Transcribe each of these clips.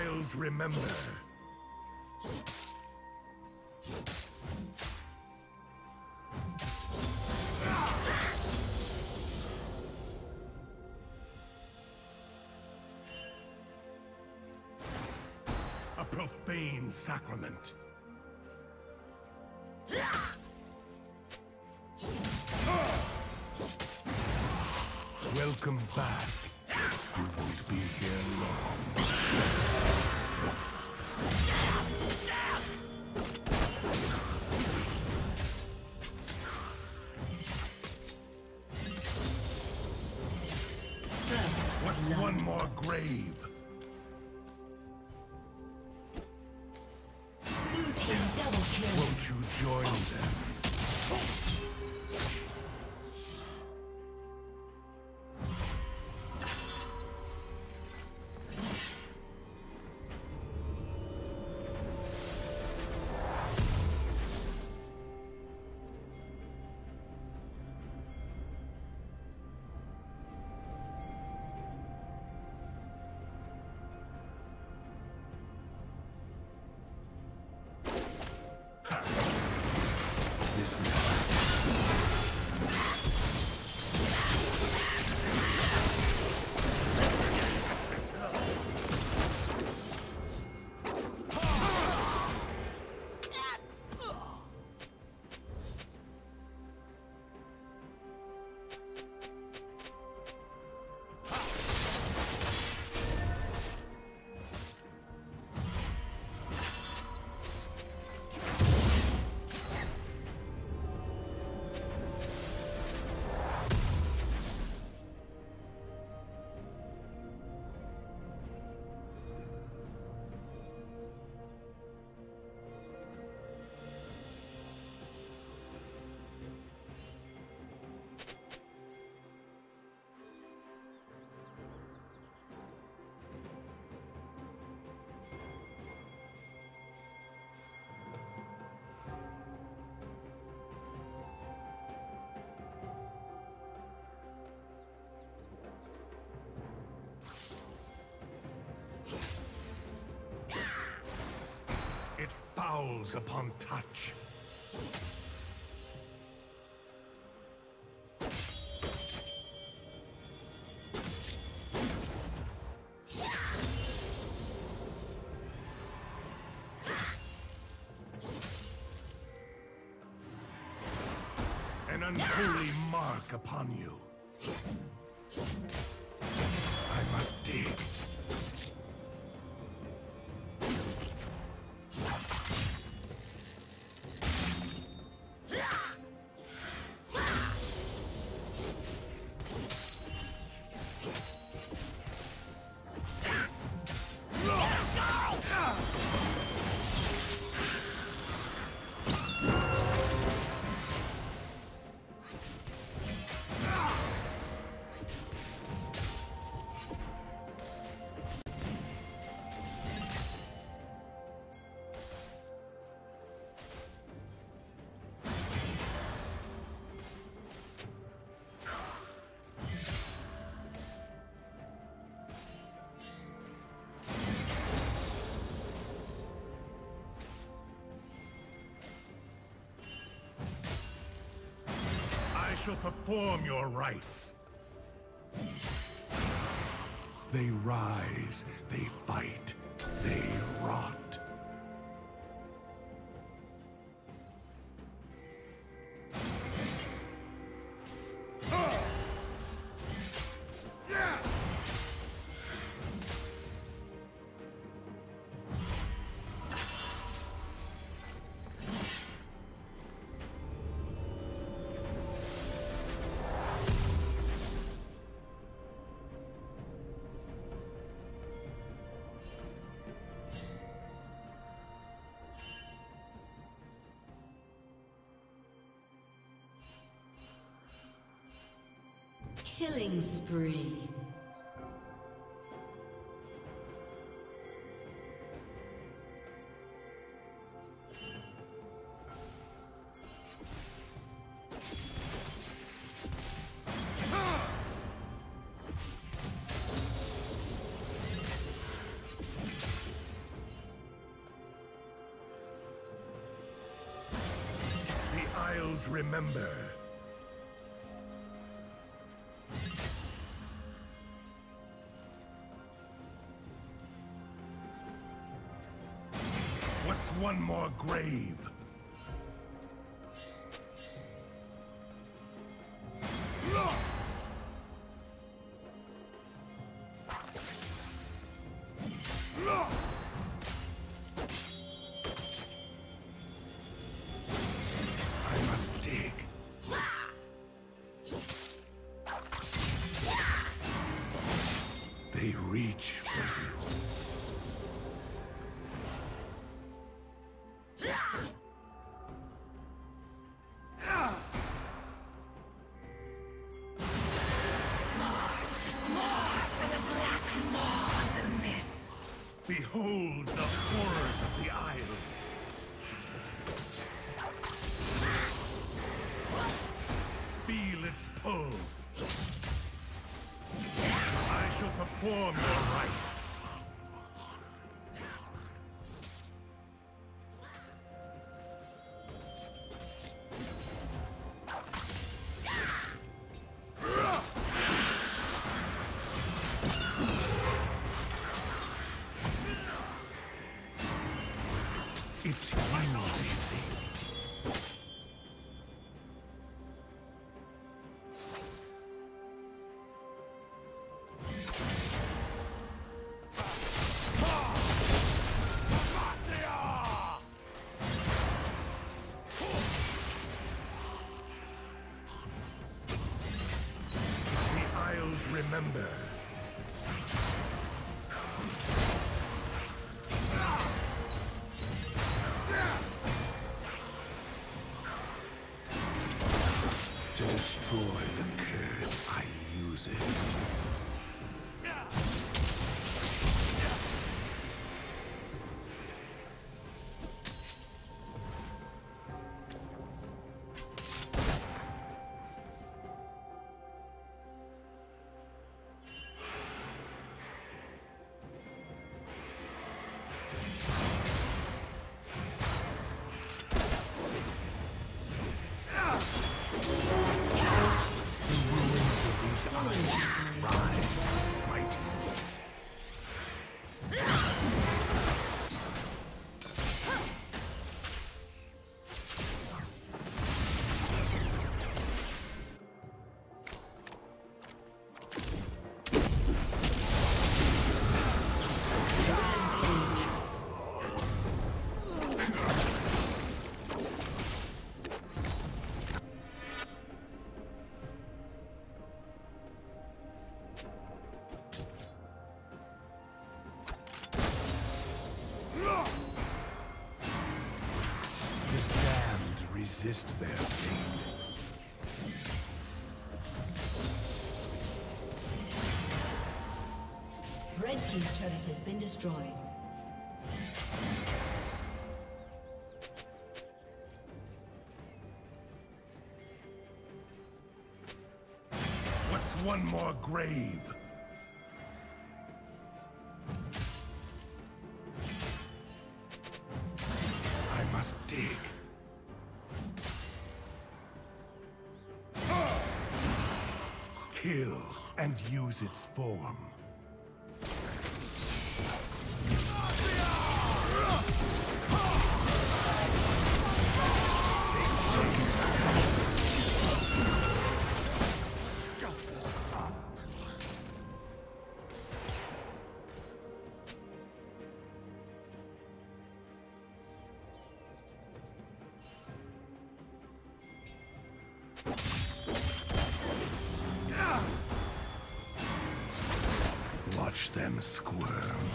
Trials remember. A profane sacrament. Welcome back. You won't be here long. What's one more grave? Blue team double kill. Won't you join them? It fouls upon touch. An unholy mark upon you. I must dig. I shall perform your rites. They rise, they fight, they rot. Killing spree. Isles remember. What's one more grave? They reach for you. More for the black maw of the mist. Behold the horrors of the Isles. Feel its pull. I shall perform your rites. It's you they see. Remember. To destroy the curse, I use it. Resist their fate. Red team's turret has been destroyed. What's one more grave? I must dig. Kill and use its form. Watch them squirm.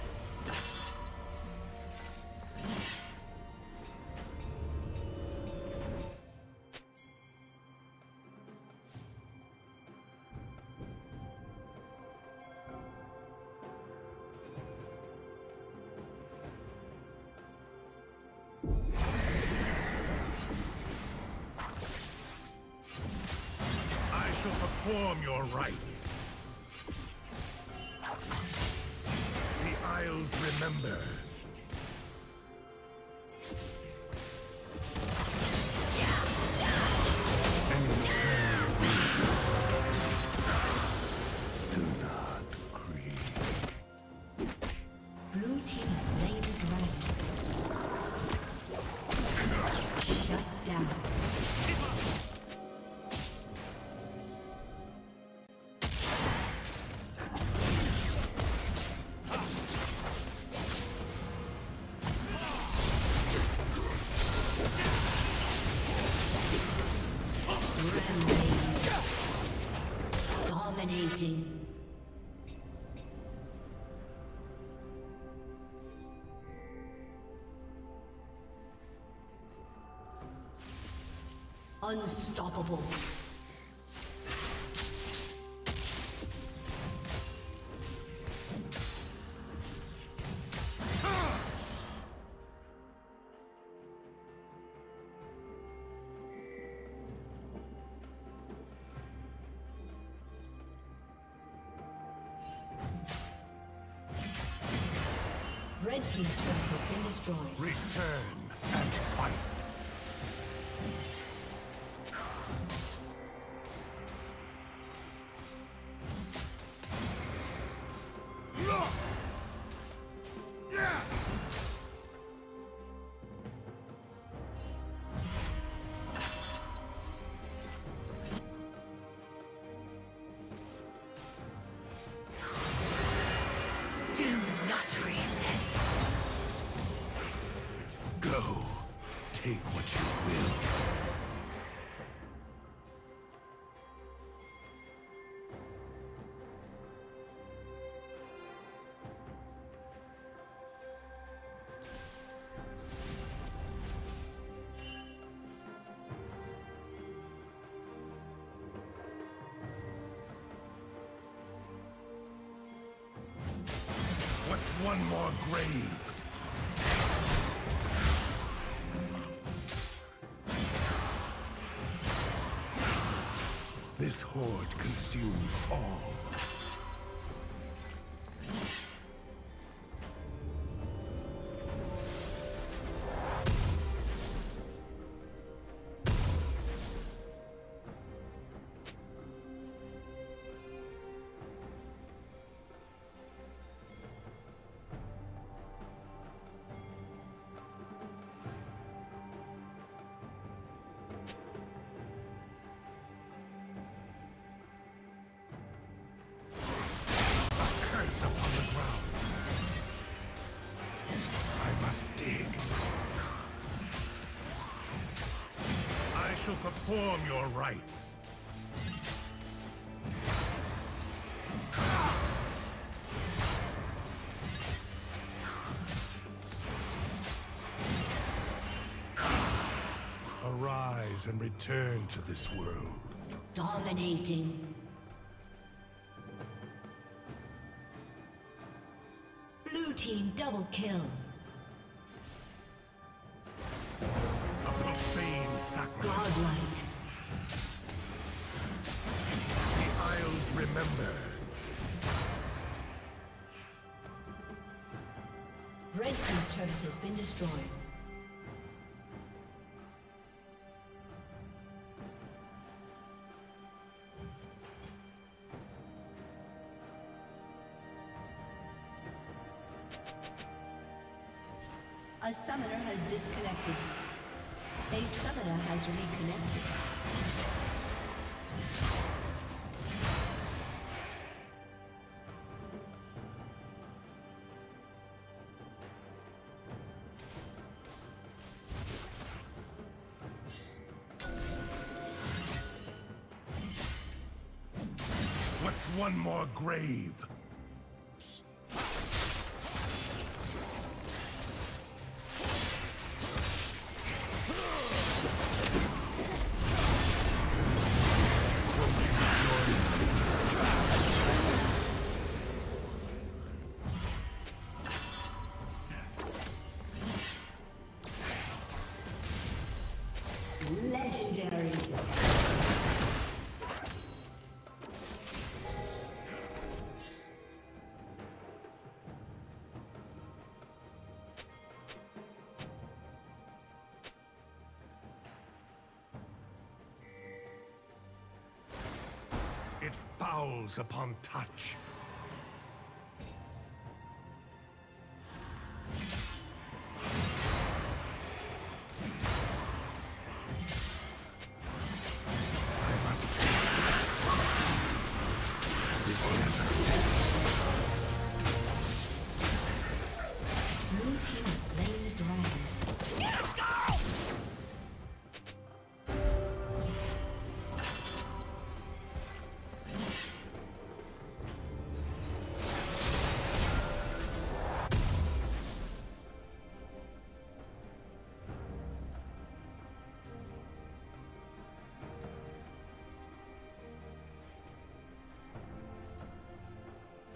I shall perform your rites. Isles remember. Blue team has slain the dragon. Shut down. Dominating. Unstoppable. Red team's turret has been destroyed. Return and fight. Take what you will. What's one more grave? This horde consumes all. Perform your rites. Arise and return to this world. Dominating. Blue team double kill. Godlike. The Isles remember. Red team's turret has been destroyed. A summoner has disconnected. A summoner has reconnected. What's one more grave? Legendary. It fouls upon touch.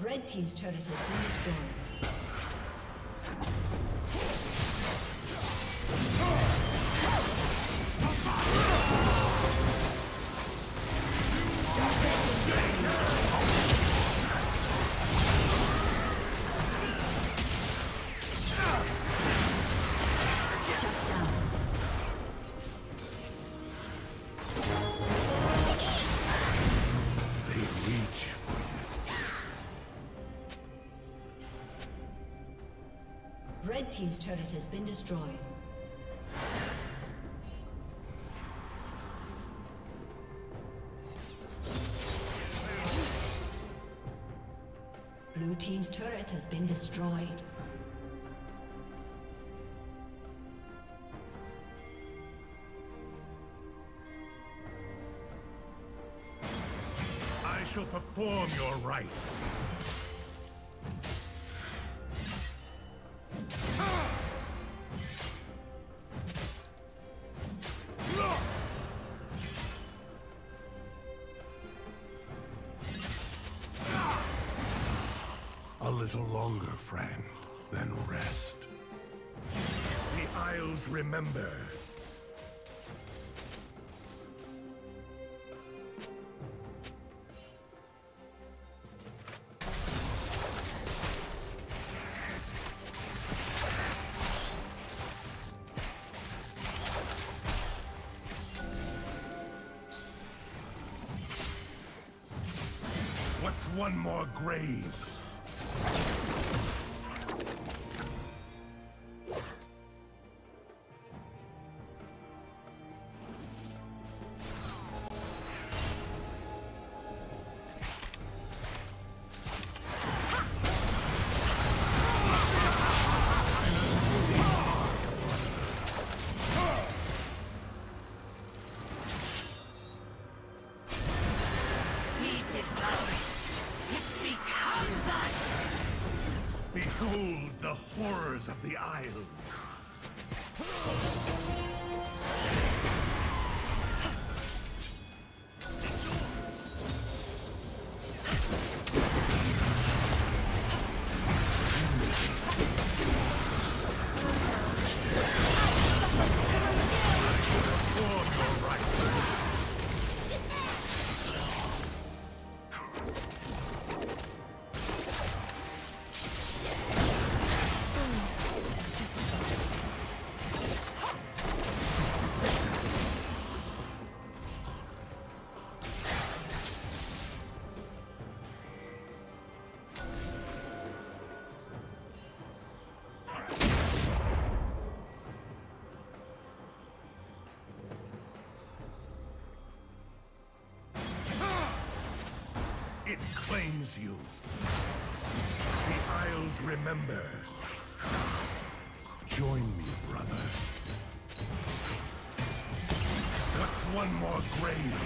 Red team's turret has been destroyed. Red team's turret has been destroyed. Blue team's turret has been destroyed. I shall perform your rites. A little longer, friend, then rest. The Isles remember. What's one more grave? Behold the horrors of the Isles. It claims you. The Isles remember. Join me, brother. What's one more grave?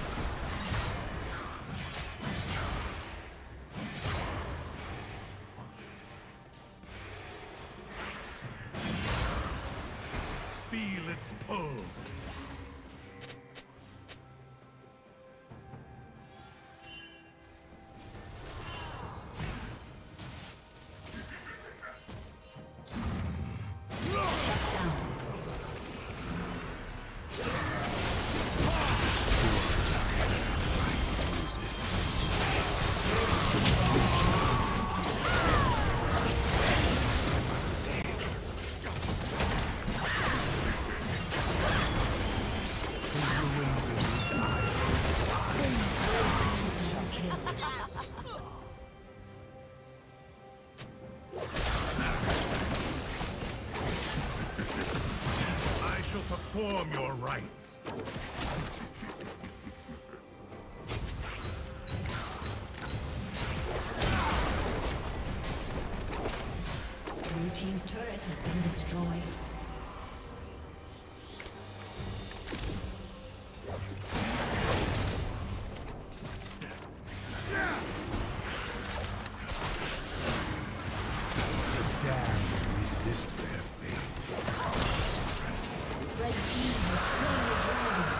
Feel its pull. Perform your rites. Blue team's turret has been destroyed. The damned resist their fate. Red team has slain the dragon.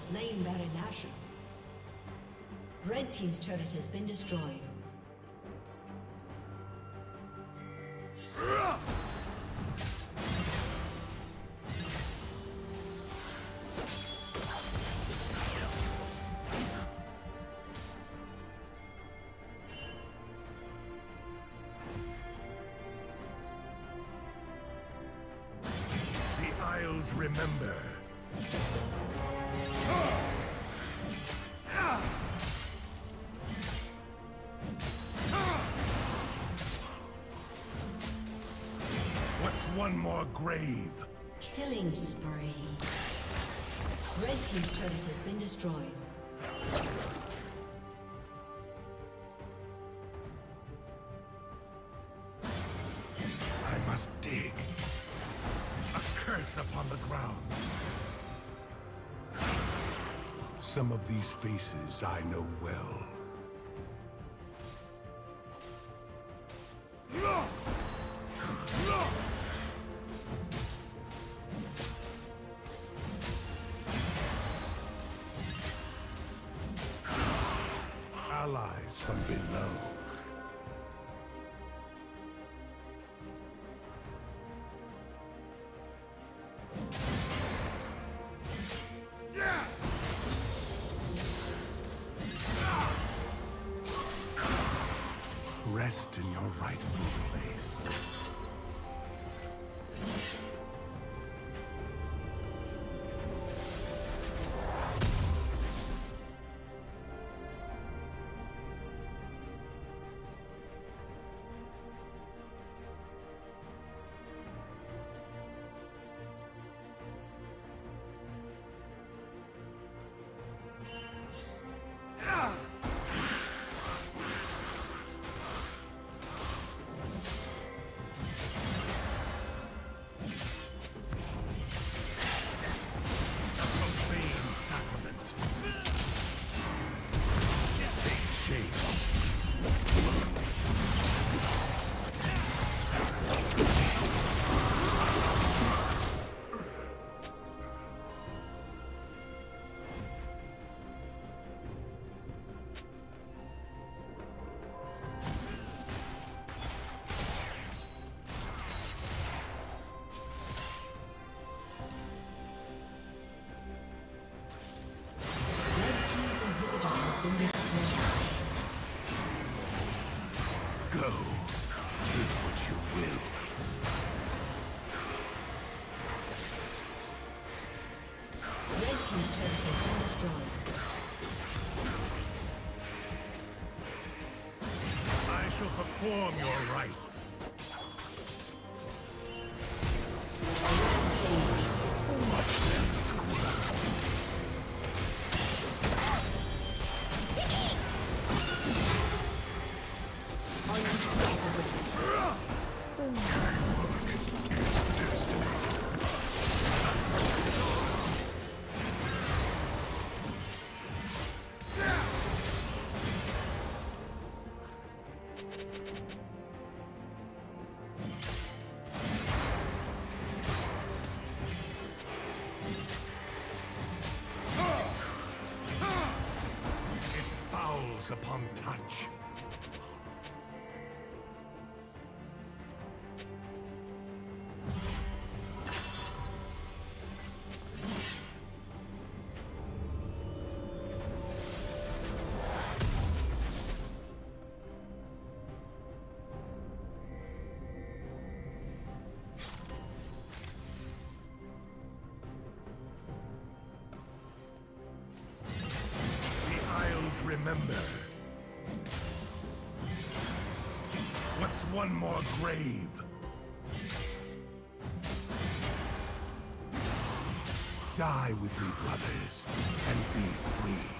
slain Baron Nashor. Red team's turret has been destroyed. Remember. What's one more grave? Killing spree. Red team's turret has been destroyed. I must dig. Upon the ground. Some of these faces I know well. Allies from below. Rest in your rightful place. Perform your rites. Watch them squirm. Upon touch. Remember. What's one more grave? Die with me, brothers, and be free.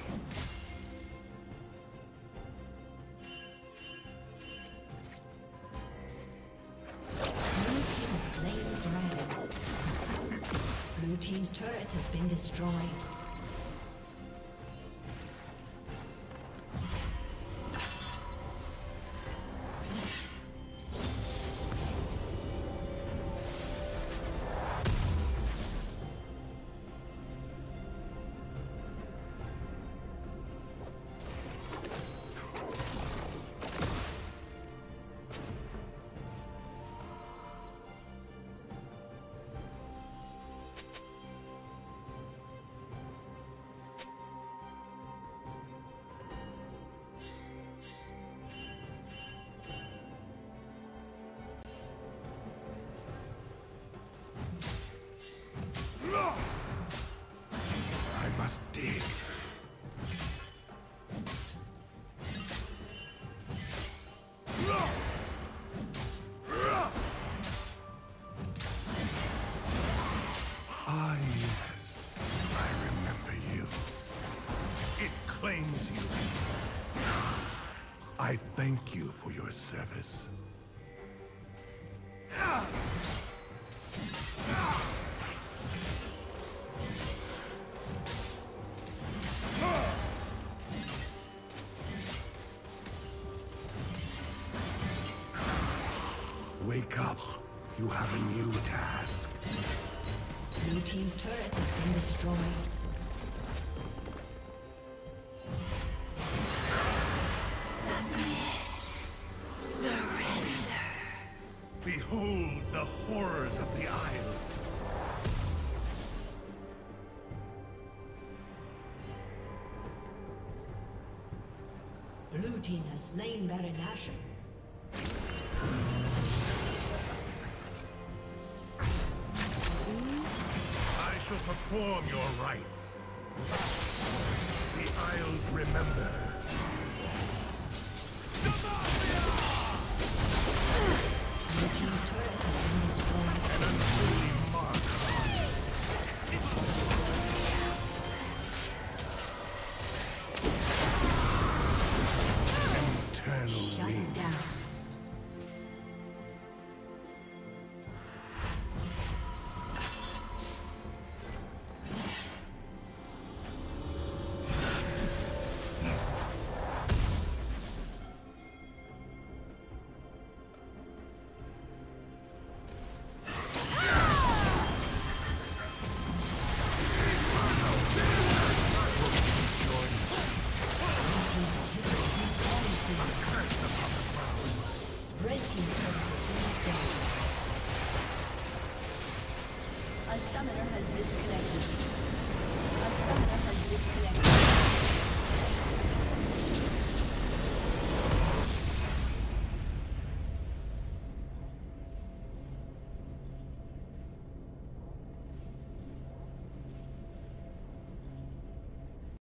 Blue team slain the dragon. Blue team's turret has been destroyed. claims you. I thank you for your service. Wake up. You have a new task. Blue team's turret has been destroyed. Surrender. Behold the horrors of the Isle. Blue team has slain Baron Nashor. I shall perform your rites. The Isles remember.